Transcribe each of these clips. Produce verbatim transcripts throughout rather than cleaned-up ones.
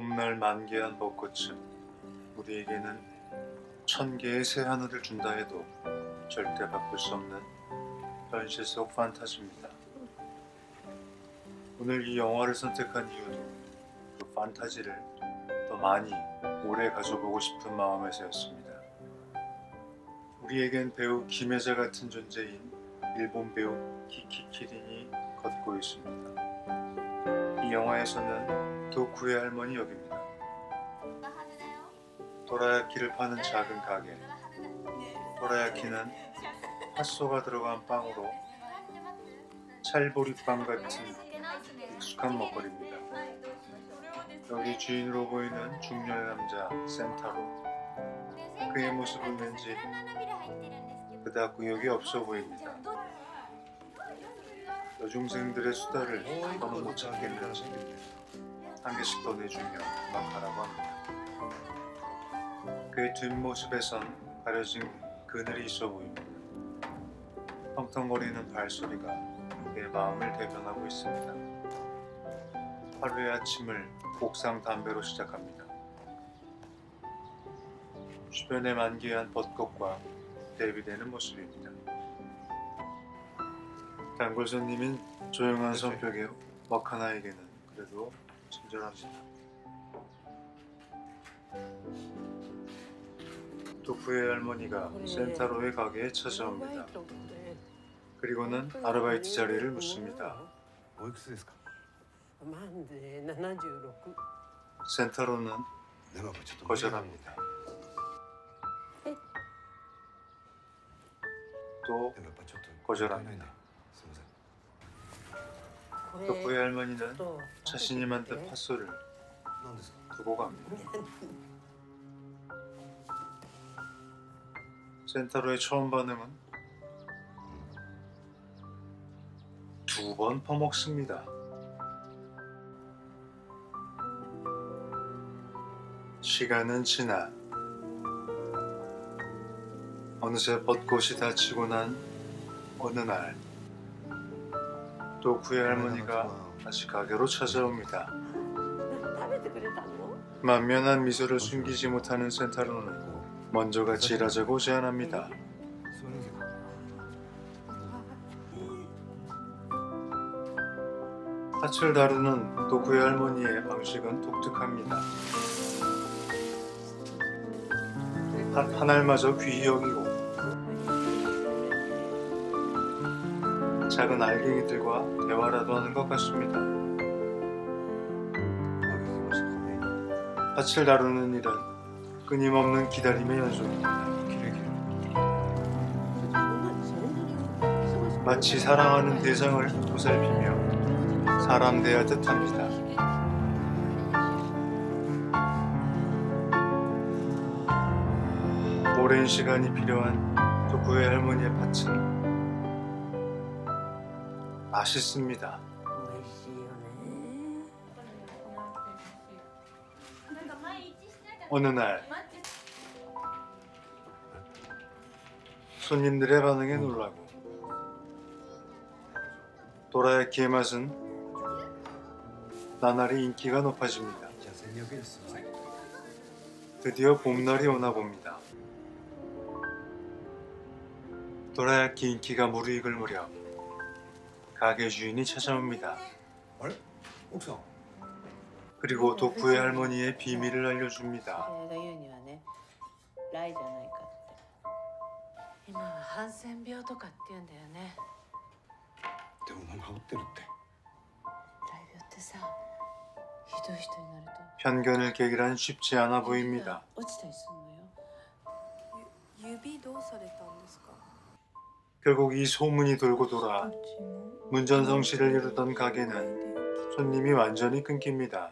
봄날 만개한 벚꽃은 우리에게는 천 개의 새 하늘을 준다 해도 절대 바꿀 수 없는 현실 속 판타지입니다. 오늘 이 영화를 선택한 이유도 그 판타지를 더 많이 오래 가져보고 싶은 마음에서였습니다. 우리에겐 배우 김혜자 같은 존재인 일본 배우 키키 키린이 걷고 있습니다. 이 영화에서는 도쿠의 할머니 역입니다. 도라야키를 파는 작은 가게. 도라야키는 팥소가 들어간 빵으로 찰보리빵 같은 익숙한 먹거리입니다. 여기 주인으로 보이는 중년의 남자 센타로. 그의 모습은 왠지 그닥 의욕이 없어 보입니다. 여중생들의 수다를 더는 못 참겠는지 한 개씩 더 내주며 음악하라고 합니다. 그의 뒷모습에선 가려진 그늘이 있어 보입니다. 텅텅거리는 발소리가 그의 마음을 대변하고 있습니다. 하루의 아침을 옥상 담배로 시작합니다. 주변에 만개한 벚꽃과 대비되는 모습입니다. 단골 손님인 조용한 성격의 와카나에게는 그래도 친절합니다. 도쿠의 할머니가 센타로의 가게에 찾아옵니다. 그리고는 아르바이트 자리를 묻습니다. 센타로는 거절합니다. 또 거절합니다. 도쿠의 할머니는 자신이 만든 팥소를 두고 갑니다. 센타로의 처음 반응은 두 번 퍼먹습니다. 시간은 지나 어느새 벚꽃이 다 지고 난 어느 날 도쿠의 할머니가 다시 가게로 찾아옵니다. 만면한 미소를 숨기지 못하는 센타로는 먼저 같이 일하자고 제안합니다. 팥을 다루는 도쿠의 할머니의 방식은 독특합니다. 팥 하나마저 귀히 여기고 작은 알갱이들과 대화라도 하는 것 같습니다. 팥을 다루는 일은 끊임없는 기다림의 연속입니다. 마치 사랑하는 대상을 보살피며 사람 대하듯 합니다. 오랜 시간이 필요한 도쿠의 할머니의 팥은 맛있습니다. 어느 날 손님들의 반응에 놀라고 도라야키의 맛은 나날이 인기가 높아집니다. 드디어 봄날이 오나 봅니다. 도라야키 인기가 무르익을 무렵 가게 주인이 찾아옵니다. 그리고 도쿠의 할머니의 비밀을 알려줍니다. 편견을 깨기란 쉽지 않아 보입니다. 결국 이 소문이 돌고 돌아 문전성시를 이루던 가게는 손님이 완전히 끊깁니다.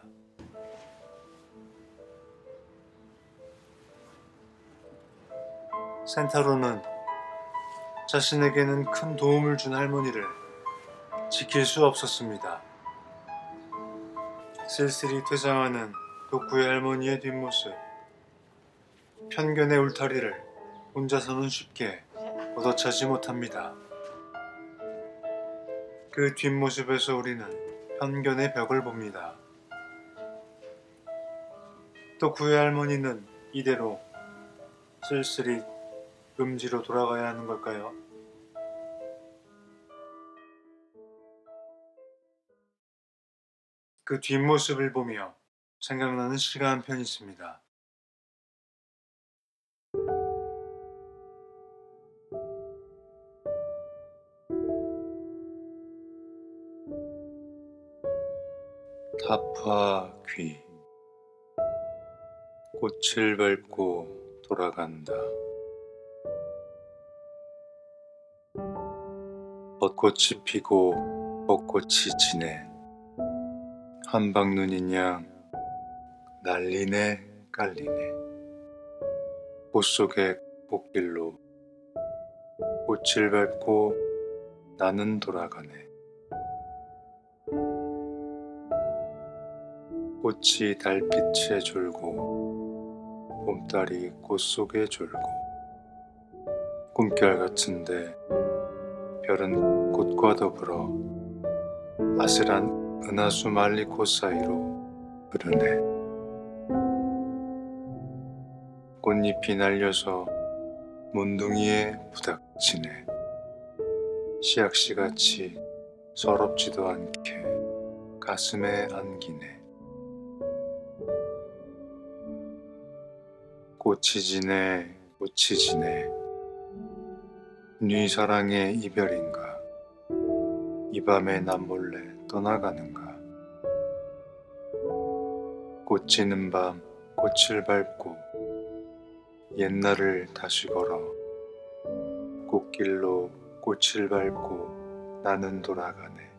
센타로는 자신에게는 큰 도움을 준 할머니를 지킬 수 없었습니다. 쓸쓸히 퇴장하는 도쿠의 할머니의 뒷모습. 편견의 울타리를 혼자서는 쉽게 걷어차지 못합니다. 그 뒷모습에서 우리는 편견의 벽을 봅니다. 또 구의 할머니는 이대로 쓸쓸히 음지로 돌아가야 하는 걸까요? 그 뒷모습을 보며 생각나는 시가 한 편 있습니다. 타파귀 꽃을 밟고 돌아간다. 벚꽃이 피고 벚꽃이 지네. 한방눈인 양 난리네 깔리네. 꽃 속의 꽃길로 꽃을 밟고 나는 돌아가네. 꽃이 달빛에 졸고 봄달이 꽃 속에 졸고 꿈결 같은데 별은 꽃과 더불어 아슬한 은하수 말리 꽃 사이로 흐르네. 꽃잎이 날려서 문둥이에 부닥치네. 씨앗씨같이 서럽지도 않게 가슴에 안기네. 꽃이 지네 꽃이 지네. 네 사랑의 이별인가? 이 밤에 난 몰래 떠나가는가? 꽃 지는 밤 꽃을 밟고 옛날을 다시 걸어 꽃길로 꽃을 밟고 나는 돌아가네.